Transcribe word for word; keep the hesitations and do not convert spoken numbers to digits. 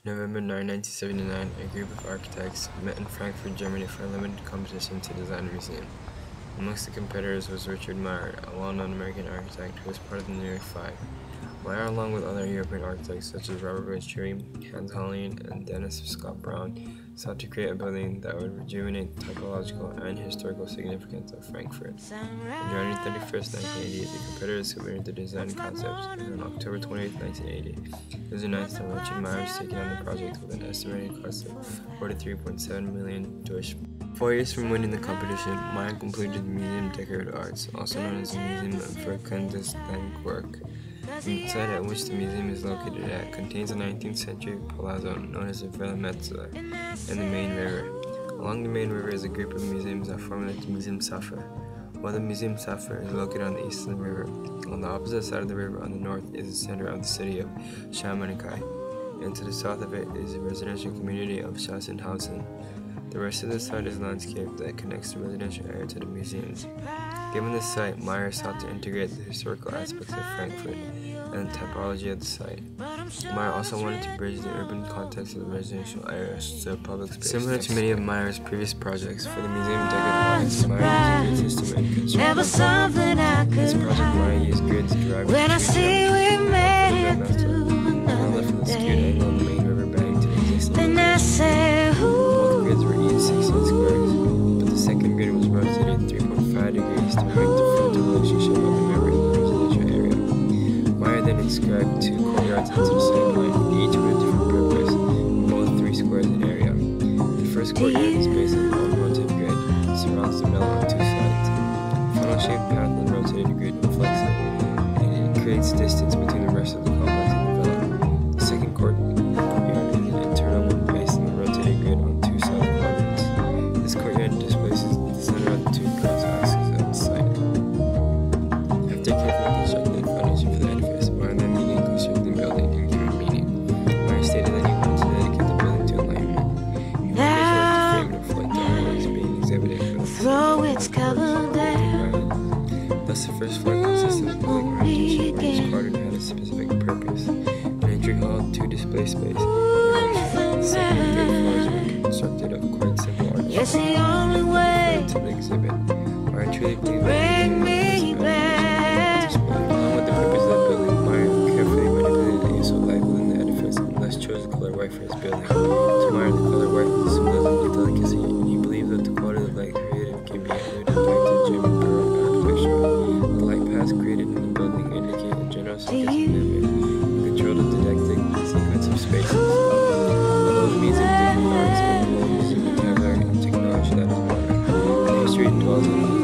November ninth, nineteen seventy-nine, a group of architects met in Frankfurt, Germany for a limited competition to design a museum. Amongst the competitors was Richard Meyer, a well-known American architect who was part of the New York Five. Meyer, along with other European architects such as Robert Venturi, Hans Hollein, and Dennis Scott Brown, sought to create a building that would rejuvenate the typological and historical significance of Frankfurt. On January thirty-first, nineteen eighty, the competitors submitted the design concepts, and on October twenty-eighth, nineteen eighty, it was announced that Richard Meyer was taking on the project with an estimated cost of forty-three point seven million Deutsch. Four years from winning the competition, Meyer completed the Museum of Decorative Arts, also known as the Museum for Kunsthandwerk. The site at which the museum is located at contains a nineteenth century palazzo known as the Villa Metzler and the Main River. Along the Main River is a group of museums that form the Museum Safa. While the Museum Safa is located on the east of the river, on the opposite side of the river on the north is the center of the city of Schamanicai, and to the south of it is the residential community of Sachsenhausen. The rest of the site is landscape that connects the residential area to the museums. Given this site, Meyer sought to integrate the historical aspects of Frankfurt and the typology of the site. Meyer also wanted to bridge the urban context of the residential areas to a public space. Similar to many of Meyer's previous projects, for the Museum of Decorative Arts, Meyer used a grid system and construction. This project, Meyer used grids derived from the skewed angle of the Main River bank to the existing location. Both grids were each sixteen squares, but the second grid was rotated three point five degrees to break the frontal relationship of the river in the residential area. Meyer then inscribed two courtyards into the same line, each with a different purpose, both three squares in area. The first courtyard is based on one rotated grid and surrounds the villa on two sides. The funnel-shaped path of the rotated grid reflects it, and it creates distance between the rest of the complex and the villa. The second courtyard is an internal one based on the rotated grid on two side quadrants. This courtyard displaces the center of the two cross axes of the site. After carefully constructing the foundation for the edifice, Meyer then began constructing the building and giving it meaning. Meyer stated that he wanted to dedicate the building to enlightenment. He wanted his work to frame and reflect the artworks being exhibited for the city. Thus, the first floor consisted of building architecture, where each quadrant had a specific purpose. An entry hall, two display space, and the second and third floors were constructed of quite simple architecture referred to the exhibit. Meyer truly believed that the museum was about display. Along with the purpose of the building, Meyer carefully manipulated the use of light within the edifice and thus chose the color white for his building. To Meyer, the color white was a symbolism of delicacy, and he believed that the quality of light created can be attributed back to German Baroque architecture. The light paths created in the building indicate a general sense of movement and control the didactic sequence of spaces. Although the museum did arts and the museum of technology that is modern, the history dwells on